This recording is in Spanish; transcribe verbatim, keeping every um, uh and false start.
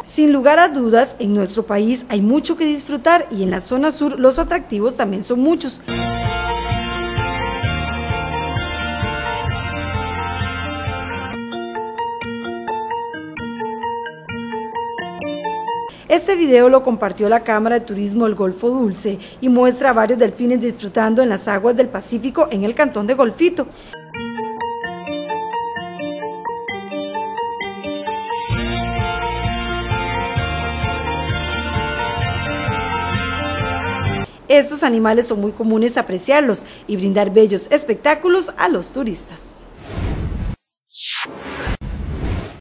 Sin lugar a dudas, en nuestro país hay mucho que disfrutar y en la zona sur los atractivos también son muchos. Este video lo compartió la Cámara de Turismo del Golfo Dulce y muestra a varios delfines disfrutando en las aguas del Pacífico en el cantón de Golfito. Estos animales son muy comunes apreciarlos y brindar bellos espectáculos a los turistas.